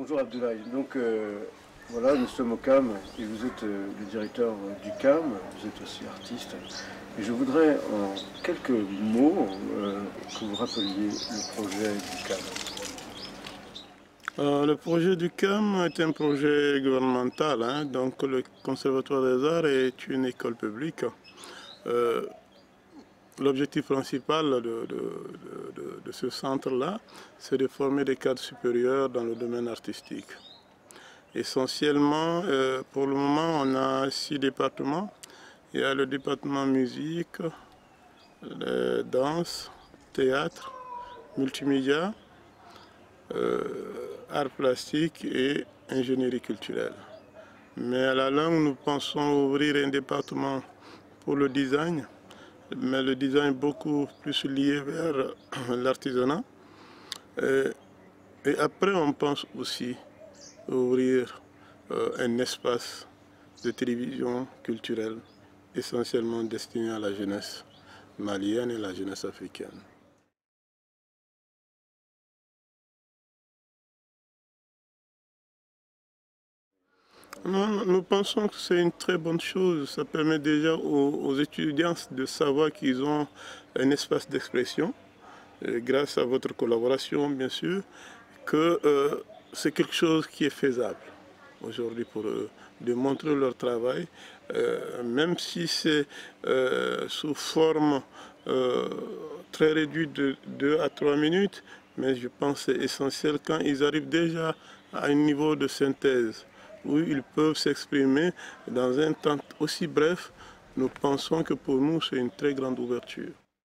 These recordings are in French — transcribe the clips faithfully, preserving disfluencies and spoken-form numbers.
Bonjour Abdoulaye. Donc euh, voilà, nous sommes au C A M et vous êtes euh, le directeur du C A M, vous êtes aussi artiste. Et je voudrais en quelques mots euh, que vous rappeliez le projet du C A M. Euh, le projet du C A M est un projet gouvernemental, hein, donc le Conservatoire des Arts est une école publique. Euh, L'objectif principal de, de, de, de ce centre-là, c'est de former des cadres supérieurs dans le domaine artistique. Essentiellement, euh, pour le moment, on a six départements. Il y a le département musique, le danse, théâtre, multimédia, euh, arts plastiques et ingénierie culturelle. Mais à la longue, nous pensons ouvrir un département pour le design, mais le design est beaucoup plus lié vers l'artisanat. Et, et après, on pense aussi ouvrir euh, un espace de télévision culturelle essentiellement destiné à la jeunesse malienne et la jeunesse africaine. Non, nous pensons que c'est une très bonne chose. Ça permet déjà aux, aux étudiants de savoir qu'ils ont un espace d'expression, grâce à votre collaboration bien sûr, que euh, c'est quelque chose qui est faisable aujourd'hui pour eux, de montrer leur travail, euh, même si c'est euh, sous forme euh, très réduite de deux à trois minutes, mais je pense que c'est essentiel quand ils arrivent déjà à un niveau de synthèse où ils peuvent s'exprimer dans un temps aussi bref. Nous pensons que pour nous c'est une très grande ouverture.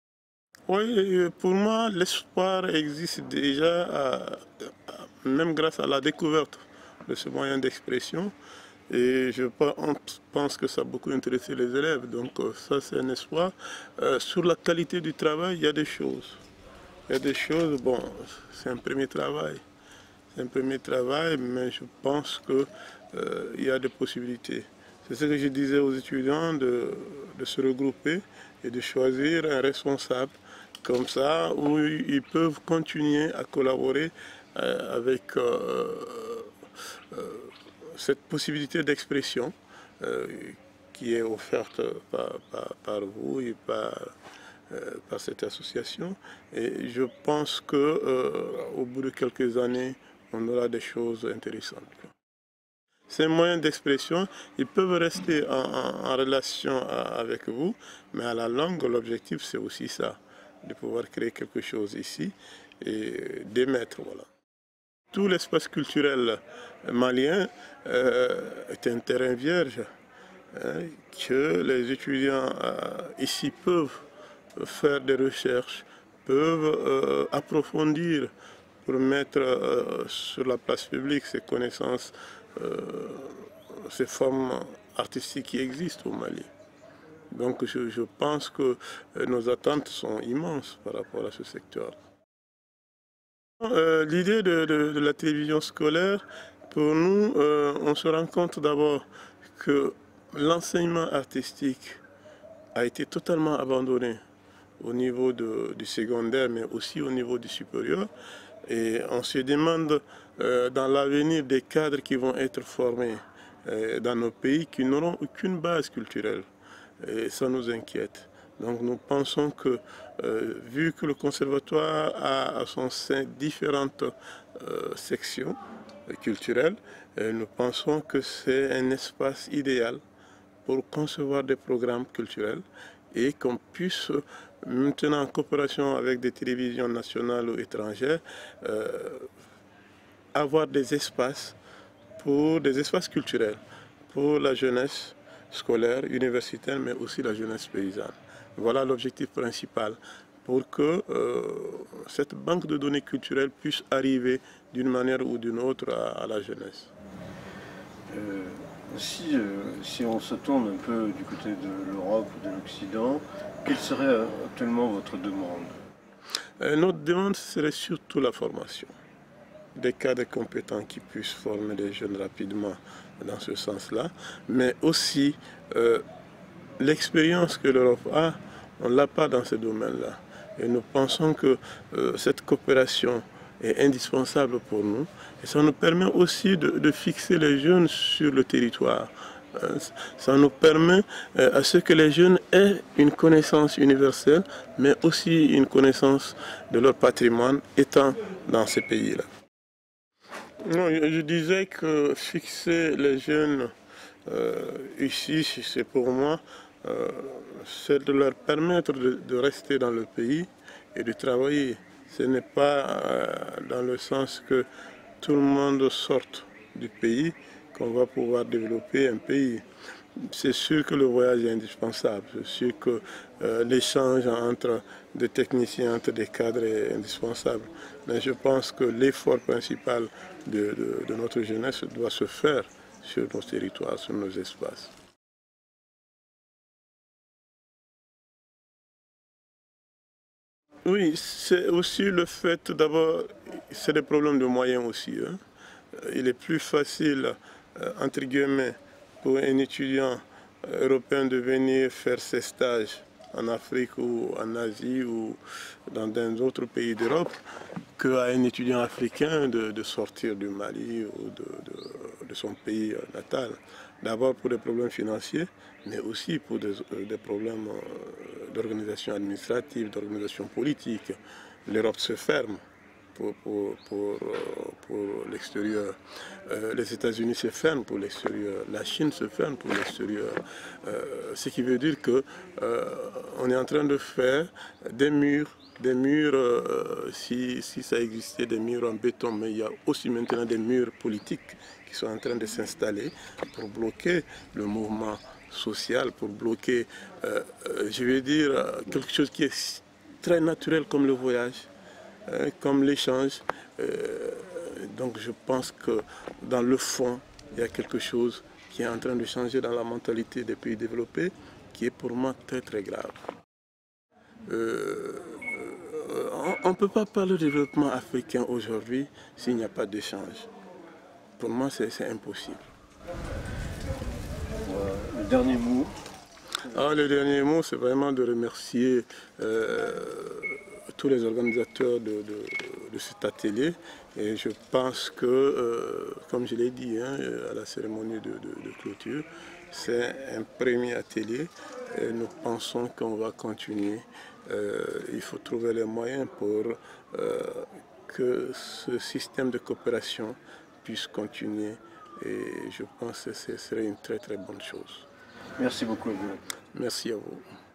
Oui, pour moi l'espoir existe déjà, à, à, même grâce à la découverte de ce moyen d'expression. Et je pense que ça a beaucoup intéressé les élèves, donc ça c'est un espoir. Euh, sur la qualité du travail, il y a des choses. Il y a des choses, bon, c'est un premier travail. C'est un premier travail, mais je pense qu'il euh, y a des possibilités. C'est ce que je disais aux étudiants, de, de se regrouper et de choisir un responsable comme ça, où ils peuvent continuer à collaborer euh, avec euh, euh, cette possibilité d'expression euh, qui est offerte par, par, par vous et par, euh, par cette association. Et je pense qu'au euh, bout de quelques années, on aura des choses intéressantes. Ces moyens d'expression, ils peuvent rester en, en, en relation avec vous, mais à la longue, l'objectif c'est aussi ça, de pouvoir créer quelque chose ici et d'émettre. Voilà. Tout l'espace culturel malien euh, est un terrain vierge, hein, que les étudiants euh, ici peuvent faire des recherches, peuvent euh, approfondir pour mettre euh, sur la place publique ces connaissances, euh, ces formes artistiques qui existent au Mali. Donc je, je pense que euh, nos attentes sont immenses par rapport à ce secteur. Euh, L'idée de, de, de la télévision scolaire, pour nous, euh, on se rend compte d'abord que l'enseignement artistique a été totalement abandonné au niveau de, du secondaire, mais aussi au niveau du supérieur. Et on se demande euh, dans l'avenir des cadres qui vont être formés euh, dans nos pays qui n'auront aucune base culturelle. Et ça nous inquiète. Donc nous pensons que, euh, vu que le conservatoire a à son sein différentes euh, sections culturelles, euh, nous pensons que c'est un espace idéal pour concevoir des programmes culturels et qu'on puisse, maintenant en coopération avec des télévisions nationales ou étrangères, euh, avoir des espaces, pour, des espaces culturels pour la jeunesse scolaire, universitaire, mais aussi la jeunesse paysanne. Voilà l'objectif principal, pour que euh, cette banque de données culturelles puisse arriver d'une manière ou d'une autre à, à la jeunesse. Euh, si, euh, si on se tourne un peu du côté de l'Europe ou de l'Occident, quelle serait actuellement votre demande? euh, Notre demande serait surtout la formation. Des cadres compétents qui puissent former des jeunes rapidement dans ce sens-là, mais aussi euh, l'expérience que l'Europe a, on ne l'a pas dans ce domaine-là. Et nous pensons que euh, cette coopération est indispensable pour nous. Et ça nous permet aussi de, de fixer les jeunes sur le territoire. Ça nous permet à ce que les jeunes aient une connaissance universelle, mais aussi une connaissance de leur patrimoine étant dans ces pays-là. Non, je disais que fixer les jeunes euh, ici, c'est pour moi, euh, c'est de leur permettre de, de rester dans le pays et de travailler. Ce n'est pas euh, dans le sens que tout le monde sorte du pays qu'on va pouvoir développer un pays. C'est sûr que le voyage est indispensable, c'est sûr que euh, l'échange entre des techniciens, entre des cadres est indispensable. Mais je pense que l'effort principal de, de, de notre jeunesse doit se faire sur nos territoires, sur nos espaces. Oui, c'est aussi le fait d'abord, c'est des problèmes de moyens aussi. Hein. Il est plus facile, euh, entre guillemets, pour un étudiant européen de venir faire ses stages en Afrique ou en Asie ou dans d'autres pays d'Europe qu'à un étudiant africain de, de sortir du Mali ou de, de, de son pays natal. D'abord pour des problèmes financiers, mais aussi pour des, des problèmes d'organisation administrative, d'organisation politique. L'Europe se ferme pour, pour, pour, pour l'extérieur. Euh, les États-Unis se ferment pour l'extérieur. La Chine se ferme pour l'extérieur. Euh, ce qui veut dire qu'on euh, est en train de faire des murs, des murs, euh, si, si ça existait, des murs en béton, mais il y a aussi maintenant des murs politiques qui sont en train de s'installer pour bloquer le mouvement social, pour bloquer, euh, je veux dire, quelque chose qui est très naturel comme le voyage, euh, comme l'échange. Euh, donc je pense que dans le fond, il y a quelque chose qui est en train de changer dans la mentalité des pays développés, qui est pour moi très très grave. Euh, on ne peut pas parler de développement africain aujourd'hui s'il n'y a pas d'échange. Pour moi, c'est impossible. Le dernier mot ah, Le dernier mot, c'est vraiment de remercier euh, tous les organisateurs de, de, de cet atelier. Et je pense que, euh, comme je l'ai dit hein, à la cérémonie de, de, de clôture, c'est un premier atelier et nous pensons qu'on va continuer. Euh, il faut trouver les moyens pour euh, que ce système de coopération puisse continuer et je pense que ce serait une très très bonne chose. Merci beaucoup. Merci à vous.